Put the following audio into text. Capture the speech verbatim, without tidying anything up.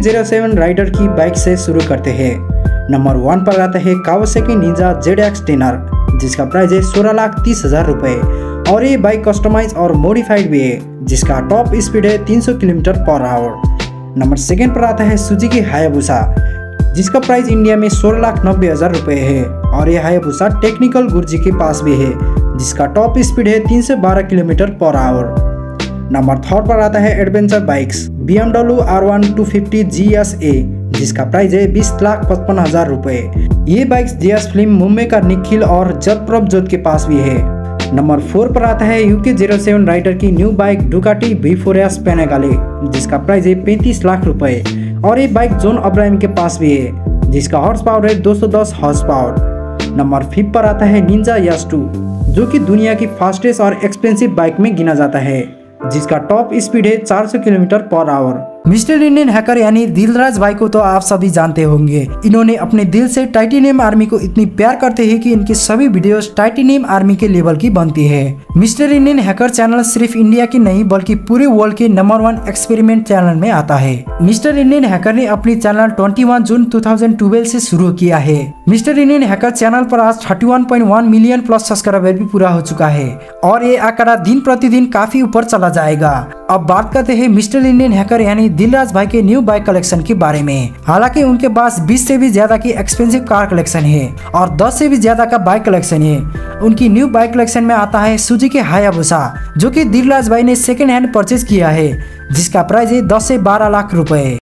Zero seven rider की bike से शुरू करते हैं। नंबर वन पर आता है Kawasaki Ninja Z X ten R, जिसका प्राइस है सोलह लाख तीस हजार रुपए और ये बाइक कस्टमाइज और मॉडिफाइड भी है, जिसका टॉप स्पीड है तीन सौ kilometre per hour. Number second पर आता है सुजुकी हायाबुसा, जिसका प्राइस इंडिया में सोलह लाख नब्बे हजार रुपए है और ये हायाबुसा टेक्निकल गुरुजी के पास भी है, जिसका टॉप स्पीड है तीन सौ बारह kilometre per hour. Number third पर आता है adventure bikes B M W R one two fifty G S A, जिसका प्राइस है बीस लाख पचपन हजार रुपए। ये बाइक्स जीएस फिल्म मुंबई का निखिल और जगप्रभजोत के पास भी है। नंबर फोर पर आता है यूके जीरो सेवन राइडर की new bike Ducati V four S Panigale, जिसका प्राइस है पैंतीस लाख रुपए और ये बाइक जॉन अब्राहम के पास भी है, जिसका हॉर्स पावर है दो सौ दस हॉर्स पावर। नंबर फिफ्थ पर आता है निंजा एस टू, जो कि दुनिया की फास्टेस्ट और एक्सपेंसिव बाइक में गिना जाता है, जिसका टॉप स्पीड है चार सौ kilometre per hour. Mister Indian hacker यानी दिलराज भाई को तो आप सभी जानते होंगे। इन्होंने अपने दिल से टाइटेनियम आर्मी को इतनी प्यार करते हैं कि इनकी सभी वीडियोस टाइटेनियम आर्मी के लेवल की बनती है। मिस्टर इंडियन हैकर चैनल सिर्फ इंडिया की नहीं बल्कि पूरे वर्ल्ड के नंबर वन एक्सपेरिमेंट चैनल में आता है। मिस्टर इंडियन हैकर ने अपनी चैनल इक्कीस जून दो हज़ार बारह से शुरू किया है। मिस्टर इंडियन हैकर चैनल पर आज इकतीस पॉइंट एक मिलियन प्लस सब्सक्राइबर भी पूरा हो चुका है और ये आंकड़ा दिन प्रतिदिन काफी ऊपर चला जाएगा। अब बात करते हैं मिस्टर इंडियन हैकर यानी दिलराज भाई के न्यू बाइक कलेक्शन के बारे में। हालांकि उनके पास बीस से भी ज्यादा की एक्सपेंसिव कार कलेक्शन है और दस से भी ज्यादा का बाइक कलेक्शन है। उनकी न्यू बाइक कलेक्शन में आता है सुजुकी हायाबुसा, जो कि दिलराज भाई ने सेकंड हैंड परचेज किया है, जिसका प्राइस है दस से बारह लाख रुपए।